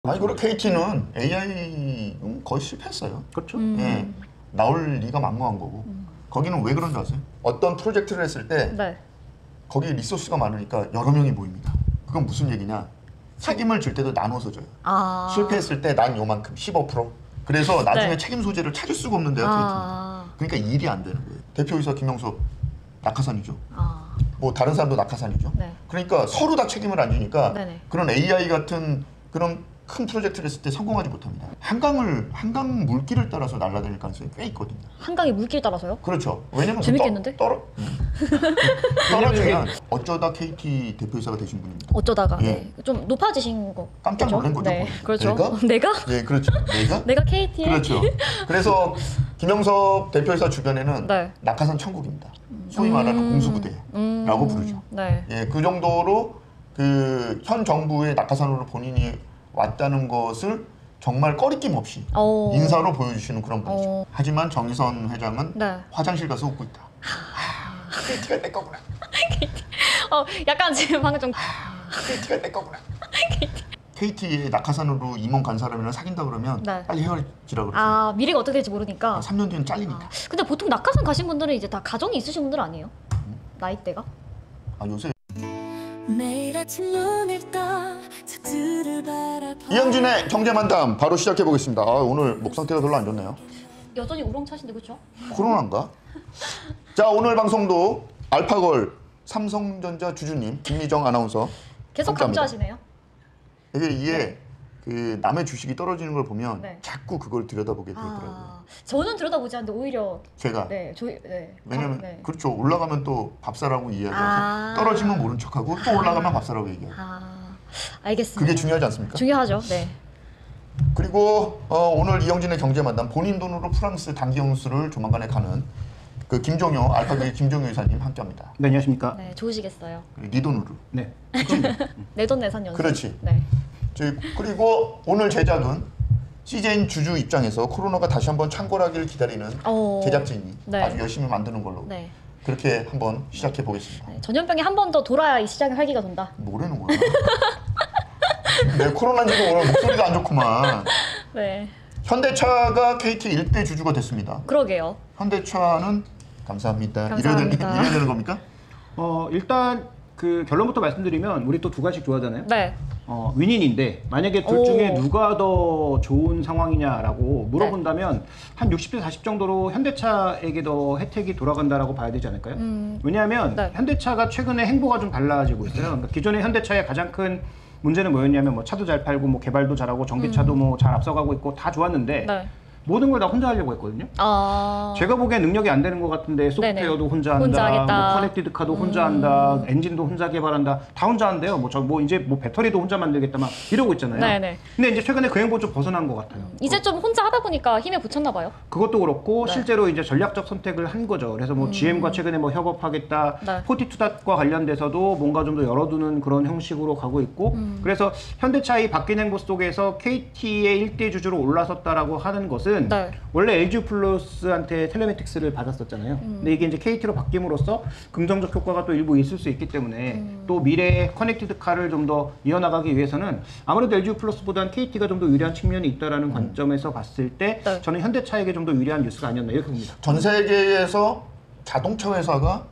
아니 그리고 KT는 AI 거의 실패했어요. 그렇죠. 예, 나올 리가 만무한 거고. 거기는 왜 그런지 아세요? 어떤 프로젝트를 했을 때 네. 거기 리소스가 많으니까 여러 명이 모입니다. 그건 무슨 얘기냐? 책임을 질 때도 나눠서 져요. 아. 실패했을 때 난 요만큼 15%. 그래서 나중에 네. 책임 소재를 찾을 수가 없는데요, 아. KT는. 그러니까 일이 안 되는 거예요. 대표이사 김영석 낙하산이죠. 아. 뭐 다른 사람도 낙하산이죠. 네. 그러니까 서로 다 책임을 안 지니까 네네. 그런 AI 같은 그런 큰 프로젝트를 했을 때 성공하지 못합니다. 한강 물길을 따라서 날아다닐 가능성이 꽤 있거든요. 한강이 물길 따라서요? 그렇죠. 왜냐면 재밌겠는데? 떨어지면 어쩌다 KT 대표이사가 되신 분입니다. 어쩌다가 예. 네. 좀 높아지신 거. 깜짝 놀란 거죠. 네. 거의. 그렇죠. 내가? 내가? 네, 그렇죠. 내가? 내가 KT에. 그렇죠. 그래서 김영석 대표이사 주변에는 네. 낙하산 천국입니다. 소위 말하는 공수부대라고 부르죠. 네. 예, 그 정도로 그 현 정부의 낙하산으로 본인이 왔다는 것을 정말 꺼리낌 없이 인사로 보여주시는 그런 분이죠. 하지만 정의선 회장은 네. 화장실 가서 웃고 있다. KT가 내 거구나. 약간 지금 방금 좀. KT가 내 거구나. KT에 낙하산으로 임원 간 사람이랑 사귄다 그러면 네. 빨리 헤어지라 그러죠. 아, 미래가 어떻게 될지 모르니까. 3년 뒤엔 잘리니까. 근데 보통 낙하산 가신 분들은 이제 다 가정이 있으신 분들 아니에요? 나이대가? 아, 요새 매일 아침 눈을 떠 저들을 바라봐 이영진의 경제만담 바로 시작해 보겠습니다. 오늘 목 상태가 별로 안 좋네요. 여전히 우렁차신데 그렇죠? 코로나인가? 자, 오늘 방송도 알파걸 삼성전자 주주님 김미정 아나운서 계속 함께합니다. 강조하시네요. 이게 그 남의 주식이 떨어지는 걸 보면 네. 자꾸 그걸 들여다보게 되더라고요. 아, 저는 들여다보지 않는데 오히려 제가 네. 왜냐면 네. 그렇죠. 올라가면 또 밥사라고 이야기하고 아. 떨어지면 모른 척하고 또 올라가면 밥사라고 얘기하고 알겠습니다. 그게 중요하지 않습니까? 중요하죠. 네. 그리고 오늘 이영진의 경제만담 본인 돈으로 프랑스 단기 영수를 조만간에 가는 그 김종효 알파고의 김종효 이사님 함께합니다. 네, 안녕하십니까. 네, 좋으시겠어요. 네 돈으로. 네. 내돈내산 연습. 그렇지. 네. 그리고 오늘 제작은 CJN 주주 입장에서 코로나가 다시 한번 창궐하기를 기다리는 제작진이 네. 아주 열심히 만드는 걸로 네. 그렇게 한번 시작해 보겠습니다. 네. 전염병이 한 번 더 돌아야 이 시장의 활기가 돈다. 뭐라는 거야? 내 코로나니까 오늘 목소리가 안 좋구만. 네. 현대차가 KT 일대 주주가 됐습니다. 그러게요. 현대차는 감사합니다. 감사합니다. 이래야 되는 겁니까? 일단 그 결론부터 말씀드리면 우리 또 두 가지씩 좋아하잖아요. 네. 윈윈인데 만약에 둘 중에 누가 더 좋은 상황이냐라고 물어본다면 한 60대 40 정도로 현대차에게 더 혜택이 돌아간다라고 봐야 되지 않을까요? 왜냐하면 현대차가 최근에 행보가 좀 달라지고 있어요. 그러니까 기존의 현대차의 가장 큰 문제는 뭐였냐면 뭐 차도 잘 팔고 뭐 개발도 잘하고 전기차도 뭐 잘 앞서가고 있고 다 좋았는데 모든 걸 다 혼자 하려고 했거든요. 제가 보기엔 능력이 안 되는 것 같은데 소프트웨어도 혼자 한다, 뭐 커넥티드 카도 혼자 한다, 엔진도 혼자 개발한다, 다 혼자 한대요. 뭐 이제 뭐 배터리도 혼자 만들겠다 막 이러고 있잖아요. 네네. 근데 이제 최근에 그 행보 좀 벗어난 것 같아요. 이제 좀 혼자 하다 보니까 힘에 붙였나 봐요. 그것도 그렇고 실제로 이제 전략적 선택을 한 거죠. 그래서 뭐 GM과 최근에 뭐 협업하겠다, 포티투닷과 관련돼서도 뭔가 좀 더 열어두는 그런 형식으로 가고 있고, 그래서 현대차의 바뀐 행보 속에서 KT의 일대 주주로 올라섰다라고 하는 것은 원래 LG 플러스한테 텔레메틱스를 받았었잖아요. 근데 이게 이제 KT로 바뀜으로써 긍정적 효과가 또 일부 있을 수 있기 때문에 또 미래의 커넥티드 카를 좀 더 이어나가기 위해서는 아무래도 LG 플러스보다는 KT가 좀 더 유리한 측면이 있다라는 관점에서 봤을 때 저는 현대차에게 좀 더 유리한 뉴스가 아니었나 이렇게 봅니다. 전 세계에서 자동차 회사가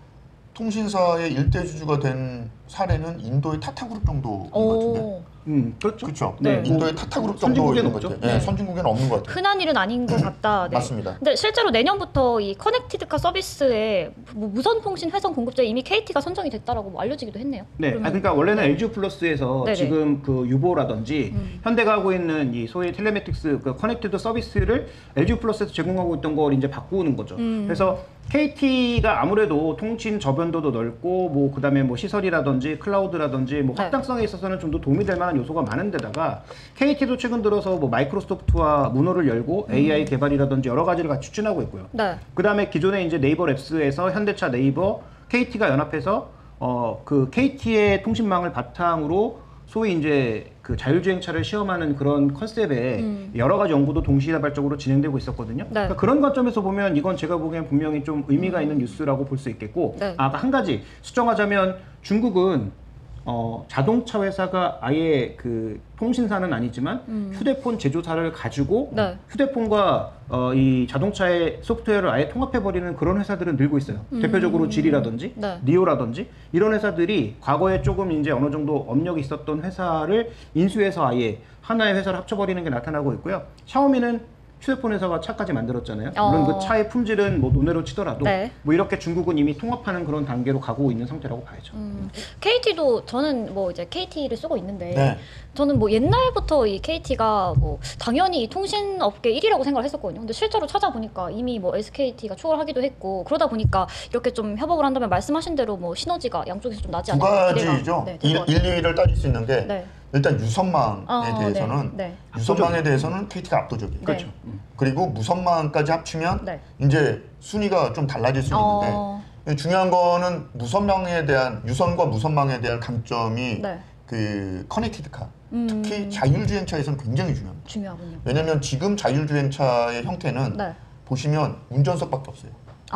통신사의 일대 주주가 된 사례는 인도의 타타그룹 정도인 것 같은데. 그렇죠. 그렇죠. 네. 인도의 타타그룹 선진국에는 정도인 것 없죠. 같아요. 네. 선진국에는 없는 것 같아요. 흔한 일은 아닌 것 같다. 네. 맞습니다. 근데 실제로 내년부터 이 커넥티드카 서비스에 무선 통신 회선 공급자에 이미 KT가 선정이 됐다라고 뭐 알려지기도 했네요. 네, 그러니까 원래는 LG 플러스에서 지금 그 유보라든지 현대가 하고 있는 이 소위 텔레메틱스 그 커넥티드 서비스를 LG 플러스에서 제공하고 있던 걸 이제 바꾸는 거죠. 그래서 KT가 아무래도 통신 저변도도 넓고 뭐 그다음에 뭐 시설이라든지 클라우드라든지 뭐 확장성에 있어서는 좀 더 도움이 될 만한 요소가 많은데다가 KT도 최근 들어서 뭐 마이크로소프트와 문호를 열고 AI 개발이라든지 여러 가지를 같이 추진하고 있고요. 그다음에 기존에 이제 네이버 랩스에서 현대차 네이버 KT가 연합해서 그 KT의 통신망을 바탕으로 소위 이제 그 자율주행차를 시험하는 그런 컨셉의 여러 가지 연구도 동시다발적으로 진행되고 있었거든요. 그러니까 그런 관점에서 보면 이건 제가 보기엔 분명히 좀 의미가 있는 뉴스라고 볼 수 있겠고, 한 가지 수정하자면 중국은 자동차 회사가 아예 그 통신사는 아니지만 휴대폰 제조사를 가지고 네. 휴대폰과 이 자동차의 소프트웨어를 아예 통합해버리는 그런 회사들은 늘고 있어요. 대표적으로 지리라든지 네. 니오라든지 이런 회사들이 과거에 조금 이제 어느 정도 업력이 있었던 회사를 인수해서 아예 하나의 회사를 합쳐버리는 게 나타나고 있고요. 샤오미는 휴대폰 회사가 차까지 만들었잖아요. 물론 그 차의 품질은 뭐 논외로 치더라도 네. 뭐 이렇게 중국은 이미 통합하는 그런 단계로 가고 있는 상태라고 봐야죠. KT도 저는 뭐 이제 KT를 쓰고 있는데 네. 저는 뭐 옛날부터 이 KT가 뭐 당연히 이 통신업계 1위라고 생각을 했었거든요. 근데 실제로 찾아보니까 이미 뭐 SKT가 초월하기도 했고 그러다 보니까 이렇게 좀 협업을 한다면 말씀하신 대로 뭐 시너지가 양쪽에서 좀 나지 두 않을까 가지죠. 네, 1, 2위를 따질 수 있는 게 네. 일단 유선망에 네. 대해서는 네. 유선망에 대해서는 KT가 압도적이에요. 네. 그렇죠. 그리고 무선망까지 합치면 네. 이제 순위가 좀 달라질 수 있는데 중요한 거는 무선망에 대한 유선과 무선망에 대한 강점이 네. 그 커넥티드카 특히 자율주행차에서는 굉장히 중요합니다. 중요하군요. 왜냐하면 지금 자율주행차의 형태는 네. 보시면 운전석밖에 없어요.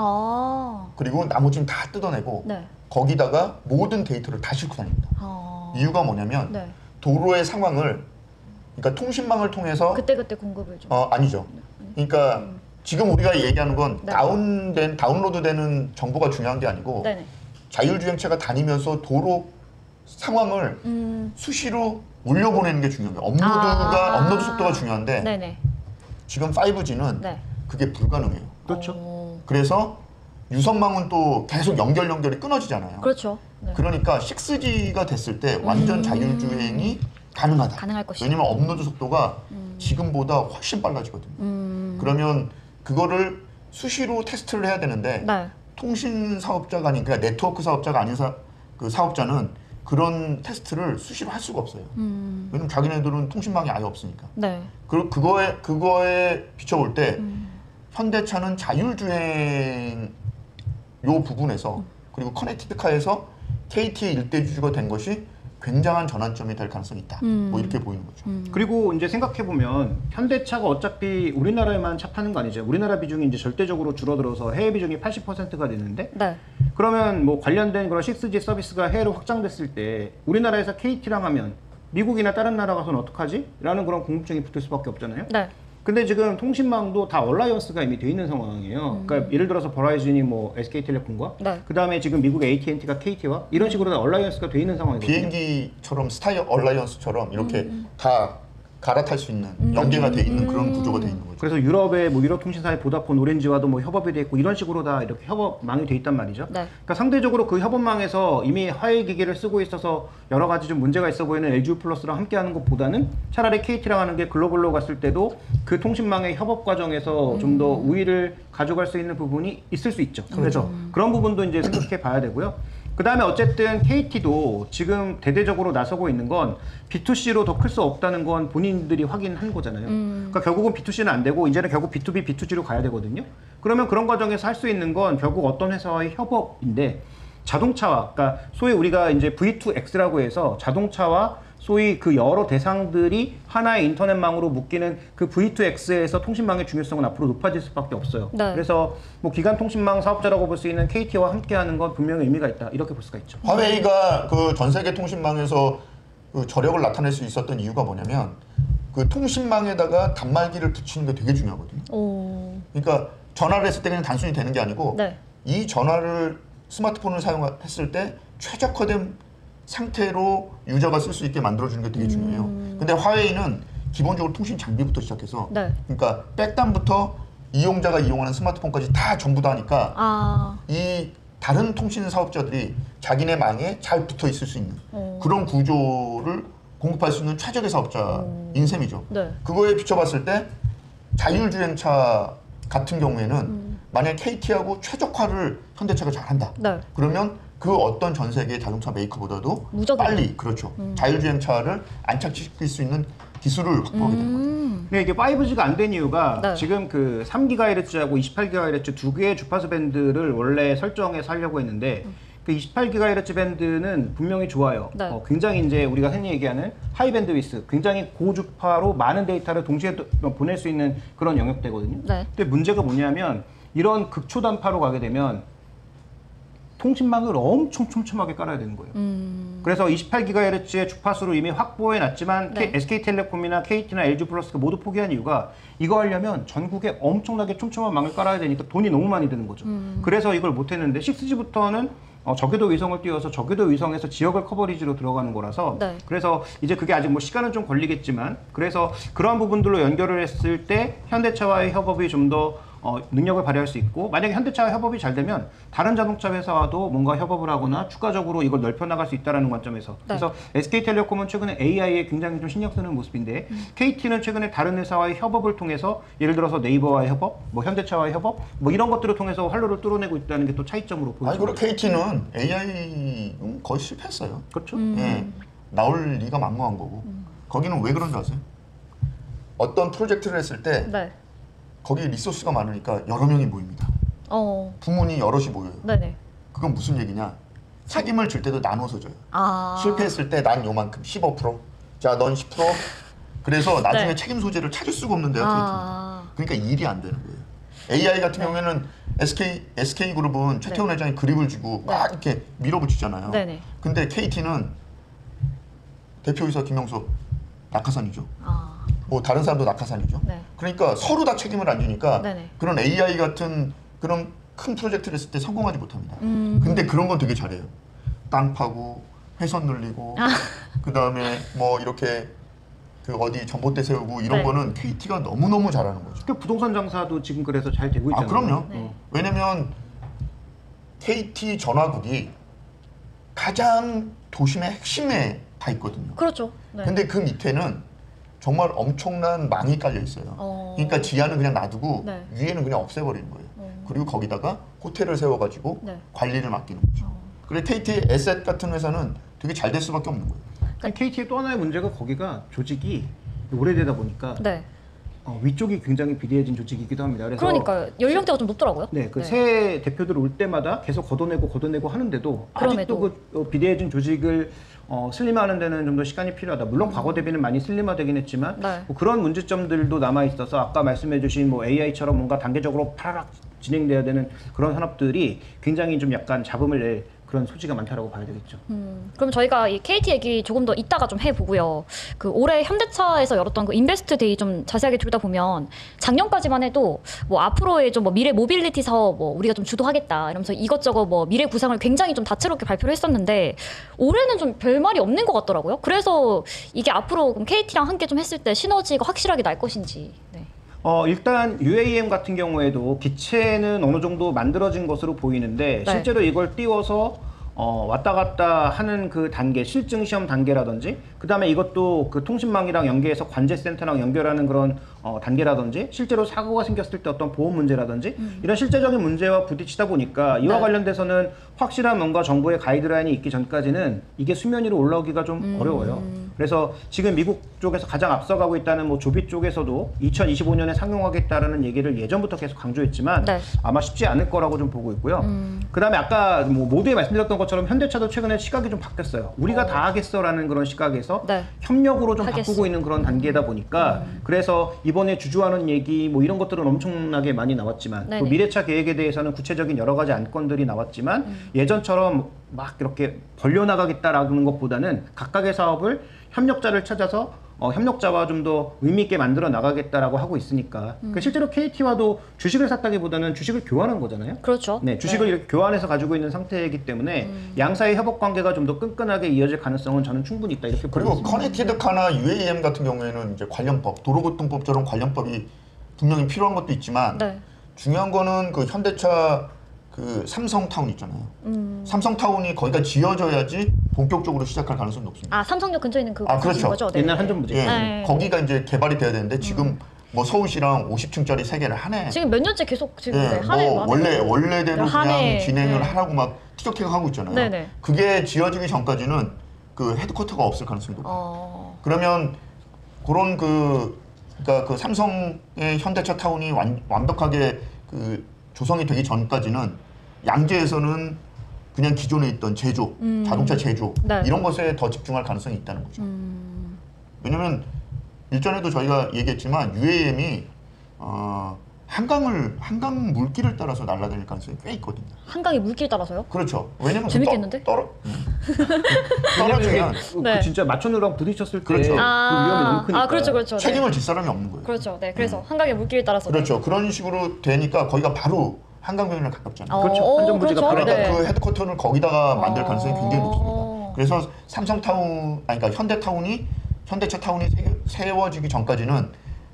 아. 그리고 나머지는 다 뜯어내고 네. 거기다가 모든 데이터를 다 싣고 다닙니다. 이유가 뭐냐면 네. 도로의 상황을 그러니까 통신망을 통해서 그때 공급을 좀. 아니죠. 그러니까 지금 우리가 얘기하는 건 네. 다운로드되는 정보가 중요한 게 아니고 네네. 자율주행차가 다니면서 도로 상황을 수시로 올려보내는 게 중요해요. 업로드 속도가 중요한데 네네. 지금 5G는 네. 그게 불가능해요. 그렇죠. 그래서 유선망은 또 계속 연결이 끊어지잖아요. 그렇죠. 네. 그러니까 6G가 됐을 때 완전 자율주행이 가능하다. 가능할 것이다. 왜냐면 업로드 속도가 지금보다 훨씬 빨라지거든요. 그러면 그거를 수시로 테스트를 해야 되는데 네. 통신 사업자가 아닌 그러니까 네트워크 사업자가 아닌 그 사업자는 그런 테스트를 수시로 할 수가 없어요. 왜냐면 자기네들은 통신망이 아예 없으니까. 네. 그거에 비춰볼 때 현대차는 자율주행 요 부분에서 그리고 커넥티드카에서 KT의 일대주주가 된 것이 굉장한 전환점이 될 가능성이 있다. 뭐 이렇게 보이는 거죠. 그리고 이제 생각해 보면 현대차가 어차피 우리나라에만 차 파는 거 아니죠. 우리나라 비중이 이제 절대적으로 줄어들어서 해외 비중이 80%가 됐는데 네. 그러면 뭐 관련된 그런 6G 서비스가 해외로 확장됐을 때 우리나라에서 KT랑 하면 미국이나 다른 나라 가서는 어떡하지? 라는 그런 궁금증이 붙을 수밖에 없잖아요. 네. 근데 지금 통신망도 다 얼라이언스가 이미 돼 있는 상황이에요. 그러니까 예를 들어서 버라이즌이 뭐 SK텔레콤과 네. 그다음에 지금 미국의 AT&T가 KT와 이런 식으로 다 얼라이언스가 돼 있는 상황이거든요. 비행기처럼 스타일 얼라이언스처럼 이렇게 다 갈아탈 수 있는 연계가 돼 있는 그런 구조가 돼 있는 거죠. 그래서 유럽의 뭐 유럽 통신사의 보다폰, 오렌지와도 뭐 협업이 돼 있고 이런 식으로 다 이렇게 협업망이 돼 있단 말이죠. 네. 그러니까 상대적으로 그 협업망에서 이미 화웨이 기기를 쓰고 있어서 여러 가지 좀 문제가 있어 보이는 LG 플러스랑 함께하는 것보다는 차라리 KT랑 하는 게 글로벌로 갔을 때도 그 통신망의 협업 과정에서 좀 더 우위를 가져갈 수 있는 부분이 있을 수 있죠. 그래서 그런 부분도 이제 생각해 봐야 되고요. 그 다음에 어쨌든 KT도 지금 대대적으로 나서고 있는 건 B2C로 더 클 수 없다는 건 본인들이 확인한 거잖아요. 그러니까 결국은 B2C는 안 되고 이제는 결국 B2B, B2G로 가야 되거든요. 그러면 그런 과정에서 할 수 있는 건 결국 어떤 회사와의 협업인데 자동차와, 그러니까 소위 우리가 이제 V2X라고 해서 자동차와 소위 그 여러 대상들이 하나의 인터넷망으로 묶이는 그 V2X에서 통신망의 중요성은 앞으로 높아질 수밖에 없어요. 네. 그래서 뭐 기간 통신망 사업자라고 볼 수 있는 KT와 함께하는 건 분명히 의미가 있다. 이렇게 볼 수가 있죠. 화웨이가 그 전 세계 통신망에서 그 저력을 나타낼 수 있었던 이유가 뭐냐면 그 통신망에다가 단말기를 붙이는 게 되게 중요하거든요. 오. 그러니까 전화를 했을 때 그냥 단순히 되는 게 아니고 네. 이 전화를 스마트폰을 사용했을 때 최적화된 상태로 유저가 쓸 수 있게 만들어주는 게 되게 중요해요. 근데 화웨이는 기본적으로 통신 장비부터 시작해서 네. 그러니까 백단부터 이용자가 이용하는 스마트폰까지 다 전부 다 하니까 이 다른 통신 사업자들이 자기네 망에 잘 붙어 있을 수 있는 그런 구조를 공급할 수 있는 최적의 사업자인 셈이죠. 네. 그거에 비춰봤을 때 자율주행차 같은 경우에는 만약 KT하고 최적화를 현대차가 잘한다. 네. 그러면 그 어떤 전 세계 자동차 메이커보다도 무적이네. 빨리 그렇죠. 자율주행차를 안착시킬 수 있는 기술을 확보하게 되는 거죠. 근데 이게 5G가 안 된 이유가 네. 지금 그 3GHz하고 28GHz 두 개의 주파수 밴드를 원래 설정해서 하려고 했는데 그 28GHz 밴드는 분명히 좋아요. 네. 굉장히 이제 우리가 흔히 얘기하는 하이 밴드위스, 굉장히 고주파로 많은 데이터를 동시에 보낼 수 있는 그런 영역대거든요. 네. 근데 문제가 뭐냐면 이런 극초단파로 가게 되면 통신망을 엄청 촘촘하게 깔아야 되는 거예요. 그래서 28GHz의 주파수를 이미 확보해 놨지만 네. SK텔레콤이나 KT나 LG플러스가 모두 포기한 이유가 이거 하려면 전국에 엄청나게 촘촘한 망을 깔아야 되니까 돈이 너무 많이 드는 거죠. 그래서 이걸 못 했는데 6G부터는 저궤도 위성을 띄워서 저궤도 위성에서 지역을 커버리지로 들어가는 거라서 네. 그래서 이제 그게 아직 뭐 시간은 좀 걸리겠지만 그래서 그러한 부분들로 연결을 했을 때 현대차와의 협업이 좀 더 능력을 발휘할 수 있고 만약에 현대차와 협업이 잘 되면 다른 자동차 회사와도 뭔가 협업을 하거나 추가적으로 이걸 넓혀 나갈 수 있다는 관점에서 그래서 SK텔레콤은 최근에 AI에 굉장히 좀 신경 쓰는 모습인데 KT는 최근에 다른 회사와의 협업을 통해서 예를 들어서 네이버와의 협업, 뭐 현대차와의 협업 뭐 이런 것들을 통해서 활로를 뚫어내고 있다는 게 또 차이점으로 아니 보여집니다. 그리고 KT는 AI 거의 실패했어요. 그렇죠. 예, 나올 리가 만무한 거고. 거기는 왜 그런 줄 아세요? 어떤 프로젝트를 했을 때 네. 거기 리소스가 많으니까 여러 명이 모입니다. 어. 부문이 여럿이 모여요. 네네. 그건 무슨 얘기냐? 책임을 줄 때도 나눠서 줘요. 아. 실패했을 때 난 요만큼 15%, 자 넌 10%. 그래서 나중에 네. 책임 소재를 찾을 수가 없는데요. 아. 그러니까 일이 안 되는 거예요. AI 같은 경우에는 SK 그룹은 최태원 회장이 그립을 주고 막 이렇게 밀어붙이잖아요. 네네. 근데 KT는 대표이사 김영수 낙하산이죠. 아. 뭐 다른 사람도 낙하산이죠. 네. 그러니까 서로 다 책임을 안 지니까 네네. 그런 AI 같은 그런 큰 프로젝트를 했을 때 성공하지 못합니다. 근데 그런 건 되게 잘해요. 땅 파고 회선 늘리고 그 다음에 뭐 이렇게 그 어디 전봇대 세우고 이런 네. 거는 KT가 너무너무 잘하는 거죠. 그 부동산 장사도 지금 그래서 잘 되고 있잖아요. 그럼요. 네. 왜냐면 KT 전화국이 가장 도심의 핵심에 다 있거든요. 그렇죠. 네. 근데 그 밑에는 정말 엄청난 망이 깔려 있어요. 그러니까 지하는 그냥 놔두고 네. 위에는 그냥 없애버리는 거예요. 그리고 거기다가 호텔을 세워가지고 네. 관리를 맡기는 거죠. 그래서 KT 에셋 같은 회사는 되게 잘 될 수밖에 없는 거예요. KT의 또 하나의 문제가 거기가 조직이 오래되다 보니까 네. 위쪽이 굉장히 비대해진 조직이기도 합니다. 그래서 그러니까요. 연령대가 좀 높더라고요. 네, 그 새 대표들 올 때마다 계속 걷어내고 하는데도 아직도 그 비대해진 조직을 슬림화하는 데는 좀 더 시간이 필요하다. 물론 과거 대비는 많이 슬림화되긴 했지만 네. 뭐 그런 문제점들도 남아 있어서 아까 말씀해주신 뭐 AI처럼 뭔가 단계적으로 파라락 진행돼야 되는 그런 산업들이 굉장히 좀 약간 잡음을 낼 그런 소지가 많다라고 봐야 되겠죠. 그럼 저희가 이 KT 얘기 조금 더 이따가 좀 해보고요. 그 올해 현대차에서 열었던 그 인베스트 데이 좀 자세하게 들다 보면 작년까지만 해도 뭐 앞으로의 좀 뭐 미래 모빌리티 사업 뭐 우리가 좀 주도하겠다 이러면서 이것저것 뭐 미래 구상을 굉장히 좀 다채롭게 발표를 했었는데 올해는 좀 별말이 없는 것 같더라고요. 그래서 이게 앞으로 그럼 KT랑 함께 좀 했을 때 시너지가 확실하게 날 것인지. 네. 일단 UAM 같은 경우에도 기체는 어느 정도 만들어진 것으로 보이는데 네. 실제로 이걸 띄워서 왔다 갔다 하는 그 단계, 실증 시험 단계라든지 그 다음에 이것도 그 통신망이랑 연계해서 관제센터랑 연결하는 그런 단계라든지 실제로 사고가 생겼을 때 어떤 보험 문제라든지 이런 실제적인 문제와 부딪히다 보니까 이와 네. 관련돼서는 확실한 뭔가 정부의 가이드라인이 있기 전까지는 이게 수면 위로 올라오기가 좀 어려워요. 그래서 지금 미국 쪽에서 가장 앞서가고 있다는 뭐 조비 쪽에서도 2025년에 상용하겠다라는 얘기를 예전부터 계속 강조했지만 네. 아마 쉽지 않을 거라고 좀 보고 있고요. 그다음에 아까 뭐 모두에 말씀드렸던 것처럼 현대차도 최근에 시각이 좀 바뀌었어요. 우리가 다 하겠어라는 그런 시각에서 네. 협력으로 좀 하겠어. 바꾸고 있는 그런 단계다 보니까 그래서 이번에 주주하는 얘기 뭐 이런 것들은 엄청나게 많이 나왔지만 또 네네. 미래차 계획에 대해서는 구체적인 여러 가지 안건들이 나왔지만 예전처럼 막 이렇게 벌려나가겠다라는 것보다는 각각의 사업을 협력자를 찾아서 협력자와 좀 더 의미 있게 만들어 나가겠다라고 하고 있으니까 그 실제로 KT와도 주식을 샀다기보다는 주식을 교환한 거잖아요. 그렇죠. 네, 주식을 이렇게 교환해서 가지고 있는 상태이기 때문에 양 사이 협업 관계가 좀 더 끈끈하게 이어질 가능성은 저는 충분히 있다 이렇게 보고 그리고 있습니다. 커넥티드 카나 UAM 같은 경우에는 이제 관련법, 도로교통법처럼 관련법이 분명히 필요한 것도 있지만 네. 중요한 거는 그 현대차 그 삼성타운 있잖아요. 삼성타운이 거기가 지어져야지 본격적으로 시작할 가능성이 높습니다. 아 삼성역 근처에 있는 그 그렇죠. 거죠? 네. 옛날 한전부지. 예, 네. 거기가 이제 개발이 돼야 되는데 지금 뭐 서울시랑 50층짜리 3개를 하네. 지금 몇 년째 계속 지금 예, 네, 한 해 뭐 원래대로 한 그냥 해, 진행을 네. 하라고 막 티격태격 하고 있잖아요. 네네. 그게 지어지기 전까지는 그 헤드쿼터가 없을 가능성이 높아요. 그러면 그런 그러니까 그 삼성의 현대차 타운이 완벽하게 그 조성이 되기 전까지는 양재에서는 그냥 기존에 있던 제조, 자동차 제조 네. 이런 것에 더 집중할 가능성이 있다는 거죠. 왜냐면 일전에도 저희가 얘기했지만 UAM이 한강 물길을 따라서 날아다닐 가능성이 꽤 있거든요. 한강의 물길 따라서요? 그렇죠. 왜냐면 재밌겠는데? 떨어지면 네. 그 진짜 마천루랑 부딪혔을 때 그렇죠. 그 위험이 너무 크니까. 그렇죠, 그렇죠. 네. 책임을 질 사람이 없는 거예요. 그렇죠. 네, 그래서 한강의 물길 따라서. 그렇죠. 그런 식으로 되니까 거기가 바로 한강변이랑 가깝잖아요. 그렇죠. 안전부지가 바로 그러니까 네. 그 헤드쿼터를 거기다가 만들 가능성이 굉장히 높습니다. 어. 그래서 그러니까 현대차 타운이 세워지기 전까지는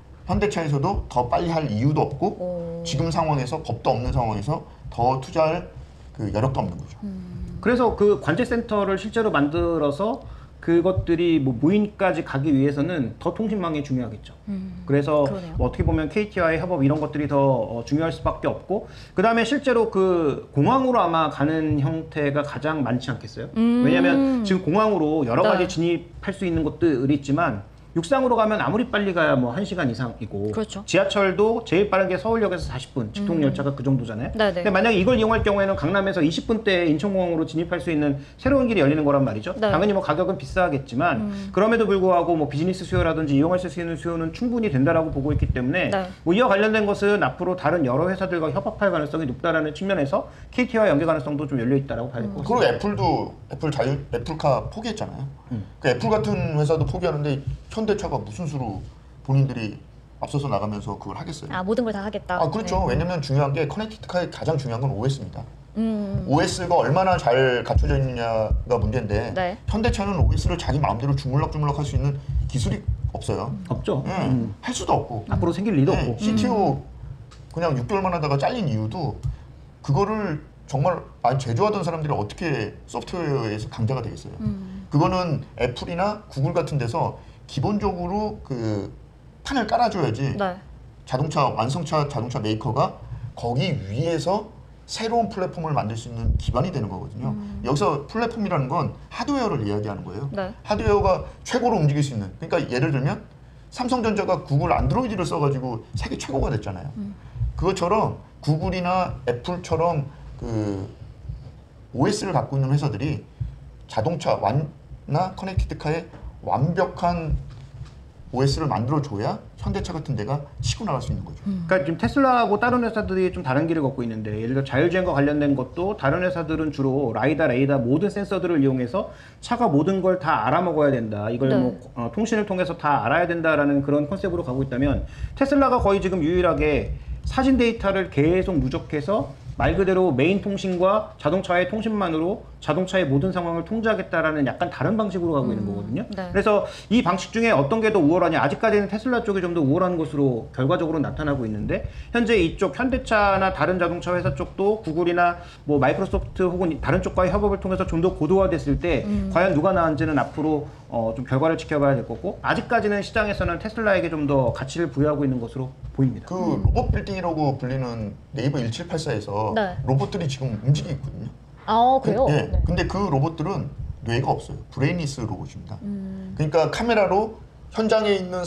현대차에서도 더 빨리 할 이유도 없고 지금 상황에서 법도 없는 상황에서 더 투자할 그 여력도 없는 거죠. 그래서 그 관제센터를 실제로 만들어서 그것들이 뭐 무인까지 가기 위해서는 더 통신망이 중요하겠죠. 그래서 그러네요. 뭐 어떻게 보면 KT와의 협업 이런 것들이 더 중요할 수밖에 없고, 그 다음에 실제로 그 공항으로 아마 가는 형태가 가장 많지 않겠어요? 왜냐하면 지금 공항으로 여러 가지 네. 진입할 수 있는 것들이 있지만 육상으로 가면 아무리 빨리 가야 뭐 1시간 이상이고, 그렇죠. 지하철도 제일 빠른 게 서울역에서 40분, 직통열차가 그 정도잖아요. 네네. 근데 만약에 이걸 이용할 경우에는 강남에서 20분대에 인천공항으로 진입할 수 있는 새로운 길이 열리는 거란 말이죠. 네. 당연히 뭐 가격은 비싸겠지만 그럼에도 불구하고 뭐 비즈니스 수요라든지 이용할 수 있는 수요는 충분히 된다라고 보고 있기 때문에 네. 뭐 이와 관련된 것은 앞으로 다른 여러 회사들과 협업할 가능성이 높다라는 측면에서 KT와 연계 가능성도 좀 열려 있다라고 봐야 될 것 그리고 같습니다. 애플카 포기했잖아요. 그 애플 같은 회사도 포기하는데 현대차가 무슨 수로 본인들이 앞서서 나가면서 그걸 하겠어요. 모든 걸 다 하겠다. 그렇죠. 네. 왜냐면 중요한 게 커넥티드카의 가장 중요한 건 OS입니다. OS가 얼마나 잘 갖춰져 있느냐가 문제인데 네. 현대차는 OS를 자기 마음대로 주물럭주물럭 할 수 있는 기술이 없어요. 없죠. 할 수도 없고. 앞으로 생길 리도 없고. CTO 그냥 6개월만 하다가 잘린 이유도 그거를 정말 제조하던 사람들이 어떻게 소프트웨어에서 강자가 되겠어요. 그거는 애플이나 구글 같은 데서 기본적으로 그 판을 깔아줘야지 네. 완성차 자동차 메이커가 거기 위에서 새로운 플랫폼을 만들 수 있는 기반이 되는 거거든요. 여기서 플랫폼이라는 건 하드웨어를 이야기하는 거예요. 네. 하드웨어가 최고로 움직일 수 있는. 그러니까 예를 들면 삼성전자가 구글 안드로이드를 써가지고 세계 최고가 됐잖아요. 그것처럼 구글이나 애플처럼 그 OS를 갖고 있는 회사들이 자동차나 커넥티드카에 완벽한 OS를 만들어줘야 현대차 같은 데가 치고 나갈 수 있는 거죠. 그러니까 지금 테슬라하고 다른 회사들이 좀 다른 길을 걷고 있는데, 예를 들어 자율주행과 관련된 것도 다른 회사들은 주로 라이다, 레이다 모든 센서들을 이용해서 차가 모든 걸 다 알아먹어야 된다. 이걸 네. 뭐 통신을 통해서 다 알아야 된다라는 그런 컨셉으로 가고 있다면, 테슬라가 거의 지금 유일하게 사진 데이터를 계속 누적해서 말 그대로 메인 통신과 자동차의 통신만으로 자동차의 모든 상황을 통제하겠다라는 약간 다른 방식으로 가고 있는 거거든요. 네. 그래서 이 방식 중에 어떤 게 더 우월하냐, 아직까지는 테슬라 쪽이 좀 더 우월한 것으로 결과적으로 나타나고 있는데, 현재 이쪽 현대차나 다른 자동차 회사 쪽도 구글이나 뭐 마이크로소프트 혹은 다른 쪽과의 협업을 통해서 좀 더 고도화됐을 때 과연 누가 나은지는 앞으로 좀 결과를 지켜봐야 될 거고, 아직까지는 시장에서는 테슬라에게 좀 더 가치를 부여하고 있는 것으로 보입니다. 그 로봇 빌딩이라고 불리는 네이버 1784에서 네. 로봇들이 지금 움직이고 있거든요. 그래요? 예. 네. 근데 그 로봇들은 뇌가 없어요. 브레인리스 로봇입니다. 그러니까 카메라로 현장에 있는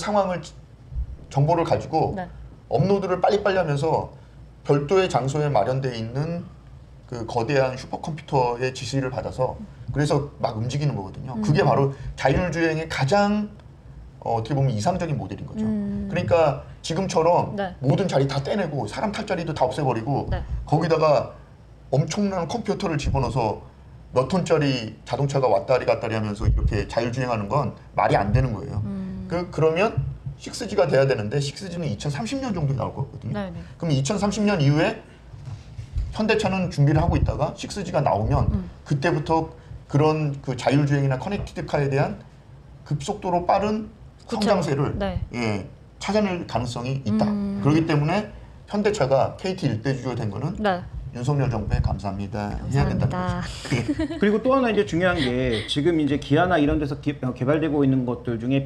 정보를 가지고 네. 업로드를 빨리빨리 하면서 별도의 장소에 마련되어 있는 그 거대한 슈퍼컴퓨터의 지시를 받아서 그래서 막 움직이는 거거든요. 그게 바로 자율주행의 가장 어떻게 보면 이상적인 모델인 거죠. 그러니까 지금처럼 네. 모든 자리 다 떼내고 사람 탈 자리도 다 없애버리고 네. 거기다가 엄청난 컴퓨터를 집어넣어서 몇 톤짜리 자동차가 왔다리 갔다리 하면서 이렇게 자율주행하는 건 말이 안 되는 거예요. 그러면 6G가 돼야 되는데 6G는 2030년 정도에 나올 거거든요. 네, 네. 그럼 2030년 이후에 현대차는 준비를 하고 있다가 6G가 나오면 그때부터 그런 그 자율주행이나 커넥티드카에 대한 급속도로 빠른 그쵸. 성장세를 네. 찾아낼 가능성이 있다. 그렇기 때문에 현대차가 KT 일대주주가 된 거는 네. 윤석열 정부에 감사합니다. 해야 된다는 감사합니다. 거죠. 그리고 또 하나 이제 중요한 게, 지금 이제 기아나 이런 데서 개발되고 있는 것들 중에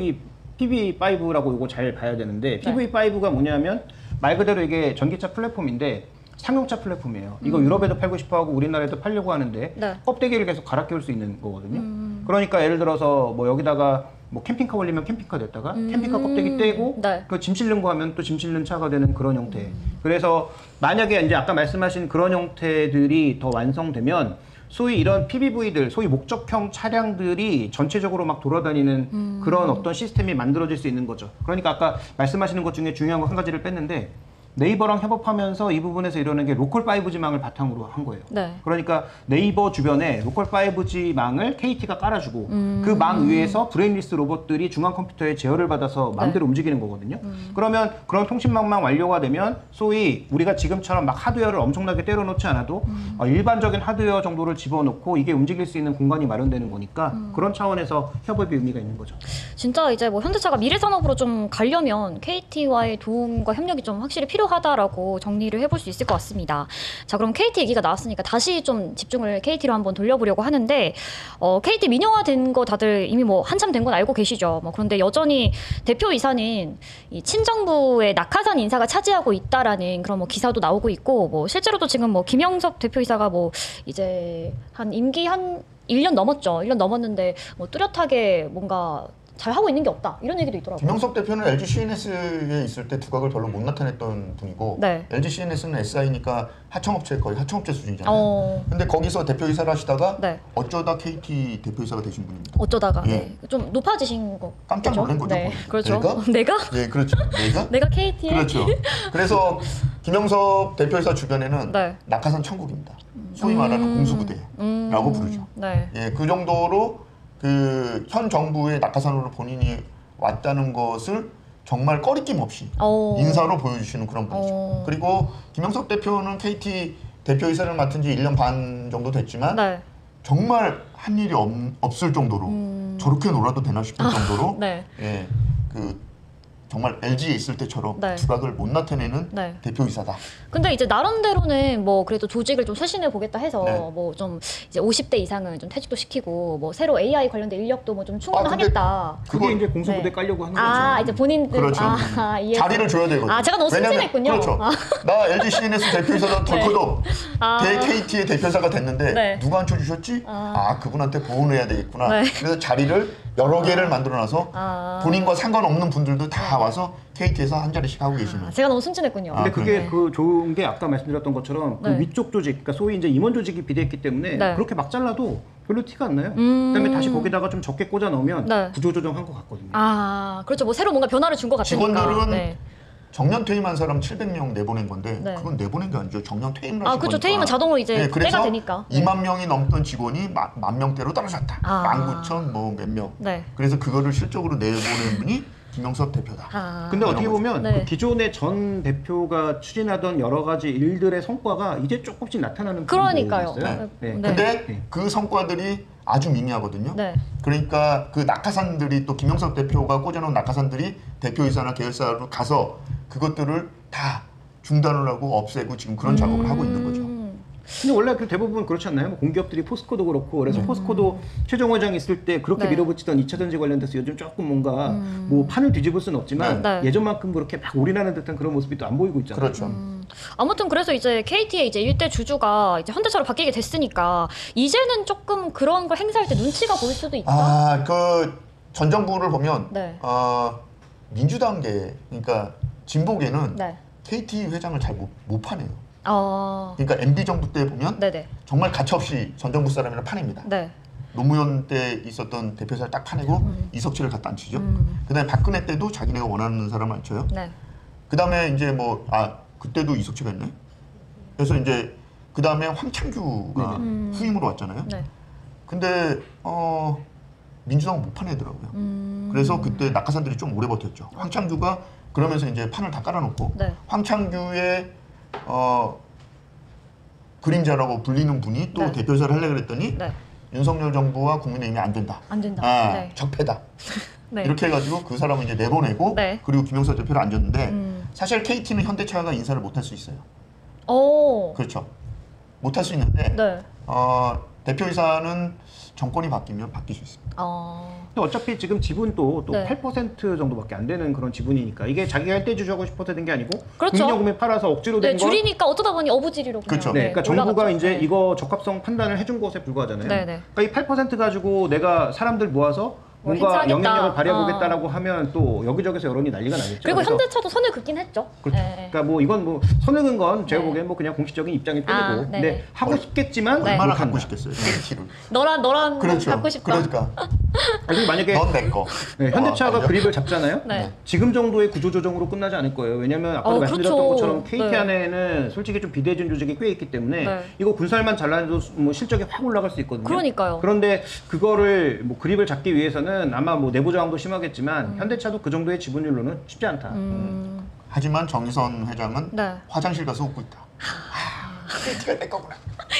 PV5라고 이거 잘 봐야 되는데, PV5가 뭐냐면 말 그대로 이게 전기차 플랫폼인데 상용차 플랫폼이에요. 이거 유럽에도 팔고 싶어 하고 우리나라에도 팔려고 하는데 네. 껍데기를 계속 갈아 끼울 수 있는 거거든요. 그러니까 예를 들어서 뭐 여기다가 뭐 캠핑카 올리면 캠핑카 됐다가 캠핑카 껍데기 떼고 네. 그 짐 실는 거 하면 또 짐 실는 차가 되는 그런 형태. 그래서 만약에 이제 아까 말씀하신 그런 형태들이 더 완성되면 소위 이런 PBV들, 소위 목적형 차량들이 전체적으로 막 돌아다니는 그런 어떤 시스템이 만들어질 수 있는 거죠. 그러니까 아까 말씀하시는 것 중에 중요한 거 한 가지를 뺐는데, 네이버랑 협업하면서 이 부분에서 이러는 게 로컬 5G망을 바탕으로 한 거예요. 네. 그러니까 네이버 주변에 로컬 5G망을 KT가 깔아주고 그 망 위에서 브레인리스 로봇들이 중앙 컴퓨터에 제어를 받아서 마음대로 움직이는 거거든요. 그러면 그런 통신망만 완료가 되면 소위 우리가 지금처럼 막 하드웨어를 엄청나게 때려놓지 않아도 일반적인 하드웨어 정도를 집어넣고 이게 움직일 수 있는 공간이 마련되는 거니까 그런 차원에서 협업의 의미가 있는 거죠. 진짜 이제 뭐 현대차가 미래 산업으로 좀 가려면 KT와의 도움과 협력이 좀 확실히 필요하다라고 정리를 해볼 수 있을 것 같습니다. 자, 그럼 KT 얘기가 나왔으니까 다시 좀 집중을 KT로 한번 돌려보려고 하는데 KT 민영화된 거 다들 이미 뭐 한참 된 건 알고 계시죠. 뭐 그런데 여전히 대표이사는 이 친정부의 낙하산 인사가 차지하고 있다라는 그런 뭐 기사도 나오고 있고 뭐 실제로도 지금 뭐 김영석 대표이사가 뭐 이제 한 임기 한 1년 넘었죠. 1년 넘었는데 뭐 뚜렷하게 뭔가 잘 하고 있는 게 없다 이런 얘기도 있더라고요. 김영석 대표는 LG CNS에 있을 때 두각을 별로 못 나타냈던 분이고 네. LG CNS는 SI니까 하청업체 거의 하청업체 수준이잖아요. 근데 거기서 대표이사를 하시다가 네. 어쩌다 KT 대표이사가 되신 분입니다. 어쩌다가 예. 네. 좀 높아지신 거 깜짝 놀란 거죠. 네. 거기서. 그렇죠. 내가? 내가? 네, 그렇죠. 내가? 내가 KT에 그렇죠. 그래서 김영석 대표이사 주변에는 네. 낙하산 천국입니다. 소위 말하는 공수부대라고 부르죠. 네. 예, 그 정도로 그 현 정부의 낙하산으로 본인이 왔다는 것을 정말 꺼리낌 없이 인사로 보여주시는 그런 분이죠. 그리고 김영석 대표는 KT 대표이사를 맡은 지 1년 반 정도 됐지만 네. 정말 한 일이 없을 정도로 저렇게 놀아도 되나 싶을 정도로 네. 예, 그 정말 LG에 있을 때처럼 네. 두각을 못 나타내는 네. 대표이사다. 근데 이제 나름대로는 뭐 그래도 조직을 좀 쇄신해 보겠다 해서 네. 뭐 좀 이제 50대 이상은 좀 퇴직도 시키고 뭐 새로 AI 관련된 인력도 뭐 좀 충원하겠다. 그게 이제 공수부대 네. 깔려고 하는 거죠. 아 이제 본인들 그렇죠. 이해했어요. 자리를 줘야 되거든요. 아 제가 너무 왜냐면, 순진했군요. 그렇죠. 아. 나 LG CNS 대표이사다 덜커덕 아. 대 KT의 대표이사가 됐는데 네. 누가 앉혀주셨지? 아 그분한테 보온을 해야 되겠구나. 네. 그래서 자리를 여러 개를 만들어놔서 본인과 상관없는 분들도 다 와서 KT에서 한 자리씩 하고 계시는. 제가 너무 순진했군요. 근데 그게 네. 그 좋은 게 아까 말씀드렸던 것처럼 그 네. 위쪽 조직, 그러니까 소위 이제 임원 조직이 비대했기 때문에 네. 그렇게 막 잘라도 별로 티가 안 나요. 그다음에 다시 거기다가 좀 적게 꽂아 넣으면 네. 구조조정한 것 같거든요. 아 그렇죠. 뭐 새로 뭔가 변화를 준 것 같으니까. 직원들은 네. 정년 퇴임한 사람 700명 내보낸 건데 네. 그건 내보낸 게 아니죠. 정년 퇴임을 하신 그렇죠. 거니까. 퇴임은 자동으로 이제 네, 그래서 때가 되니까. 2만 명이 넘던 직원이 만 명대로 떨어졌다. 19,000 뭐 몇 명. 네. 그래서 그거를 실적으로 내보낸 분이 김영석 대표다. 근데 어떻게 보면 네. 그 기존의 전 대표가 추진하던 여러 가지 일들의 성과가 이제 조금씩 나타나는 그러니까요. 부분이 있어요. 네. 네. 근데 네. 그 성과들이 아주 미미하거든요. 네. 그러니까 그 낙하산들이 또 김영석 대표가 꽂아놓은 낙하산들이 대표이사나 계열사로 가서 그것들을 다 중단을 하고 없애고 지금 그런 작업을 하고 있는 거죠. 근데 원래 그 대부분 그렇지 않나요? 뭐 공기업들이 포스코도 그렇고 그래서 포스코도 최종 회장 있을 때 그렇게 네. 밀어붙이던 2차 전지 관련돼서 요즘 조금 뭔가 뭐 판을 뒤집을 수는 없지만 네. 예전만큼 그렇게 막 올인하는 듯한 그런 모습이 또 안 보이고 있잖아요. 그렇죠. 아무튼 그래서 이제 KT의 이제 일대 주주가 이제 현대차로 바뀌게 됐으니까 이제는 조금 그런 걸 행사할 때 눈치가 보일 수도 있다. 그 전 정부를 보면 네. 민주당계 그러니까 진보계는 네. KT 회장을 잘 못 파내요. 어. 그러니까 MB 정부 때 보면 네네. 정말 가차없이 전 정부 사람이랑 파냅니다. 네. 노무현 때 있었던 대표사를 딱 파내고 이석치를 갖다 앉히죠. 그다음에 박근혜 때도 자기네가 원하는 사람을 앉혀요. 네. 그다음에 이제 그때도 이석치가 있네. 그래서 이제 그다음에 황창규가 후임으로 왔잖아요. 네. 근데 민주당은 못 파내더라고요. 그래서 그때 낙하산들이 좀 오래 버텼죠. 황창규가 그러면서 이제 판을 다 깔아놓고 네. 황창규의 그림자라고 불리는 분이 또 네. 대표이사를 하려고 그랬더니 네. 윤석열 정부와 국민의힘이 안 된다. 안 된다. 네. 적폐다. 네. 이렇게 해가지고 그 사람을 이제 내보내고 네. 그리고 김영석 대표를 앉혔는데 사실 KT는 현대차가 인사를 못 할 수 있어요. 오. 그렇죠. 못 할 수 있는데 네. 대표이사는 정권이 바뀌면 바뀔 수 있습니다. 근데 어차피 지금 지분도 또 네. 8% 정도밖에 안 되는 그런 지분이니까 이게 자기가 일대 주주하고 싶어서 된 게 아니고 그렇죠. 국민연금에 팔아서 억지로 네, 된 거. 줄이니까 어쩌다 보니 어부지리로 그냥 그렇죠. 네, 그러니까 정부가 올라갔죠. 이제 네. 이거 적합성 판단을 해준 것에 불과하잖아요. 네, 네. 그러니까 이 8% 가지고 내가 사람들 모아서 뭐 뭔가 행사하겠다. 영향력을 발휘해보겠다라고 하면 또 여기저기서 여론이 난리가 나겠죠. 그리고 그래서 현대차도 선을 긋긴 했죠. 그렇죠. 네. 그러니까 뭐 이건 뭐 선을 건 제가 네. 보기엔 뭐 그냥 공식적인 입장일 뿐이고, 아, 근데 네네. 하고 싶겠지만 네. 얼마나 못한다. 갖고 싶겠어요, KT를. 너랑 그렇죠. 갖고 싶다. 그러니까 아니, 만약에 넌 내 거. 네, 현대차가 알죠? 그립을 잡잖아요. 네. 지금 정도의 구조 조정으로 끝나지 않을 거예요. 왜냐면 아까도 말씀드렸던 그렇죠. 것처럼 KT 네. 안에는 솔직히 좀 비대해진 조직이 꽤 있기 때문에 네. 이거 군살만 잘라도 뭐 실적이 확 올라갈 수 있거든요. 그러니까요. 그런데 그거를 뭐 그립을 잡기 위해서는 아마 뭐 내부 저항도 심하겠지만 현대차도 그 정도의 지분율로는 쉽지 않다. 하지만 정의선 회장은 네. 화장실 가서 웃고 있다. KT가 내 거구나.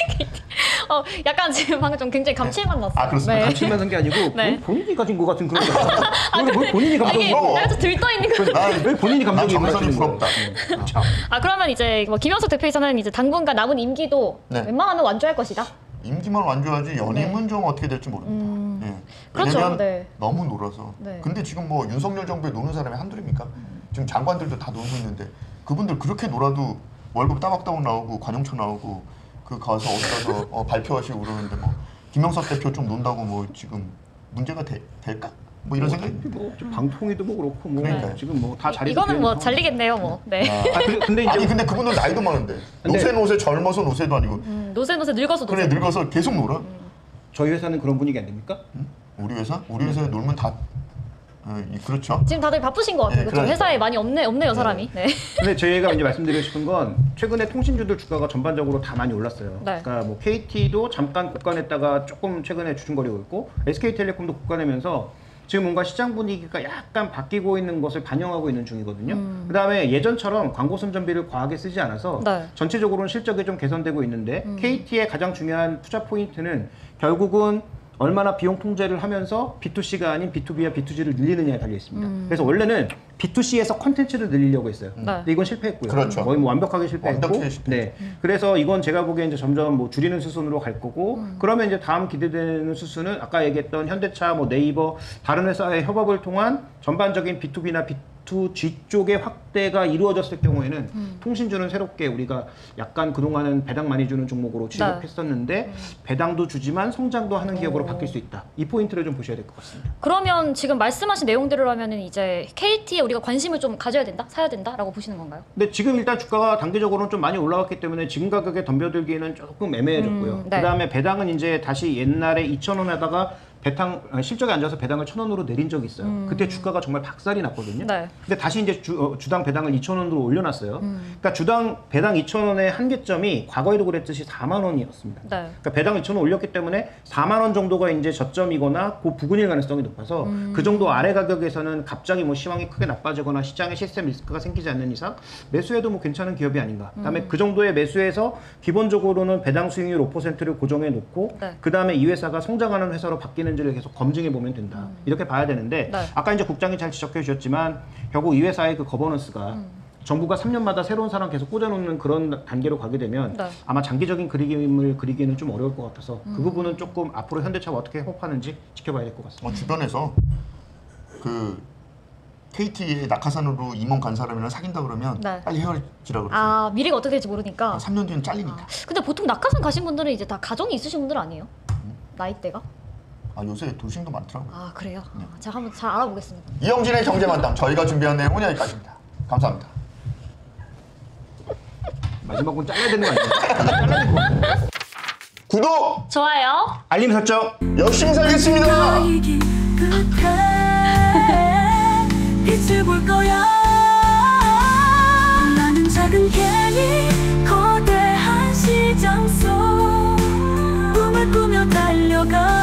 약간 지금 방금 좀 굉장히 감칠맛 났어요. 아, 그렇습니까? 감칠만 한 게 아니고 네. 본인이 가진 것 같은 그런 거 같아요. 왜 본인이 감정이 이게 부러워. 약간 좀 들떠 있는 거. 왜 본인이 난 감정이 정의선이 있는 거예요? 부럽다. 참. 그러면 이제 뭐 김영석 대표이사는 이제 당분간 남은 임기도 네. 웬만하면 완주할 것이다. 임기만 완주하지 연임은 좀 어떻게 될지 모릅니다. 예. 그렇죠. 왜냐면 네. 너무 놀아서. 네. 근데 지금 뭐 윤석열 정부에 노는 사람이 한둘입니까? 지금 장관들도 다 놀고 있는데 그분들 그렇게 놀아도 월급 따박따박 나오고 관용차 나오고 그 가서 어디 가서 발표하시고 그러는데 뭐 김영석 대표 좀 논다고 뭐 지금 문제가 될까? 뭐 이런 생각이 좀 방통위도 뭐 그렇고 뭐 그러니까요. 지금 뭐 다 자리 이거는 뭐 잘리겠네요, 뭐. 네. 근데 이제 아니 근데 그분들 나이도 많은데 노세 젊어서 노세도 아니고 노세 늙어서 그래 늙어서 계속 놀아. 저희 회사는 그런 분위기 안 됩니까? 우리 회사에 놀면 다 그렇죠. 지금 다들 바쁘신 것 같아요. 네, 그렇죠? 그러니까요. 회사에 많이 없네요, 사람이. 네. 근데 저희가 이제 말씀드리고 싶은 건 최근에 통신주들 주가가 전반적으로 다 많이 올랐어요. 네. 그러니까 뭐 KT도 잠깐 고간했다가 조금 최근에 주춤거리고 있고 SK텔레콤도 고간하면서 지금 뭔가 시장 분위기가 약간 바뀌고 있는 것을 반영하고 있는 중이거든요. 그다음에 예전처럼 광고 선전비를 과하게 쓰지 않아서 네. 전체적으로는 실적이 좀 개선되고 있는데 KT의 가장 중요한 투자 포인트는 결국은 얼마나 비용 통제를 하면서 B2C가 아닌 B2B와 B2G를 늘리느냐에 달려 있습니다. 그래서 원래는 B2C에서 컨텐츠를 늘리려고 했어요. 근데 이건 실패했고요. 그렇죠. 거의 뭐 완벽하게 실패했고. 완벽하게 실패했죠. 네. 그래서 이건 제가 보기엔 이제 점점 뭐 줄이는 수순으로 갈 거고, 그러면 이제 다음 기대되는 수순은 아까 얘기했던 현대차, 뭐 네이버, 다른 회사의 협업을 통한 전반적인 B2B나 B2G 쪽의 확대가 이루어졌을 경우에는 통신주는 새롭게 우리가 약간 그동안은 배당 많이 주는 종목으로 지적했었는데 배당도 주지만 성장도 하는 기업으로 바뀔 수 있다. 이 포인트를 좀 보셔야 될 것 같습니다. 그러면 지금 말씀하신 내용대로라면은 이제 KT에 우리가 관심을 좀 가져야 된다, 사야 된다라고 보시는 건가요? 근데 지금 일단 주가가 단기적으로는 좀 많이 올라갔기 때문에 지금 가격에 덤벼들기에는 조금 애매해졌고요. 네. 그다음에 배당은 이제 다시 옛날에 2,000원에다가 실적이 안 좋아서 배당을 1,000원으로 내린 적이 있어요. 그때 주가가 정말 박살이 났거든요. 네. 근데 다시 이제 주당 배당을 2,000원으로 올려놨어요. 그러니까 주당 배당 2,000원의 한계점이 과거에도 그랬듯이 4만 원이었습니다. 네. 그러니까 배당 2,000원 올렸기 때문에 4만 원 정도가 이제 저점이거나 그 부근일 가능성이 높아서 그 정도 아래 가격에서는 갑자기 뭐 시황이 크게 나빠지거나 시장에 시스템 리스크가 생기지 않는 이상 매수해도 뭐 괜찮은 기업이 아닌가. 그다음에 그 정도의 매수해서 기본적으로는 배당 수익률 5%를 고정해 놓고 네. 그다음에 이 회사가 성장하는 회사로 바뀌는지를 계속 검증해 보면 된다. 이렇게 봐야 되는데 네. 아까 이제 국장이 잘 지적해 주셨지만 결국 이 회사의 그 거버넌스가 정부가 3년마다 새로운 사람 계속 꽂아놓는 그런 단계로 가게 되면 네. 아마 장기적인 그림을 그리기는 좀 어려울 것 같아서 그 부분은 조금 앞으로 현대차가 어떻게 협업하는지 지켜봐야 될 것 같습니다. 주변에서 그 KT에 낙하산으로 임원 간 사람이랑 사귄다 그러면 네. 빨리 헤어지라 그러세요. 미래가 어떻게 될지 모르니까. 3년 뒤엔 잘리니까. 근데 보통 낙하산 가신 분들은 이제 다 가정이 있으신 분들 아니에요? 나이대가? 요새 돌싱도 많더라고요. 그래요? 제가 한번 잘 알아보겠습니다. 이영진의 경제만담 저희가 준비한 내용은 여기까지입니다. 감사합니다. 마지막은 잘라야 되는 거 아니에요? 구독, 좋아요. 알림 설정. 열심히 살겠습니다. 나이기 끝에 빛을 볼 거야. 나는 작은 개미 거대한 시장 속 꿈을 꾸며 달려가.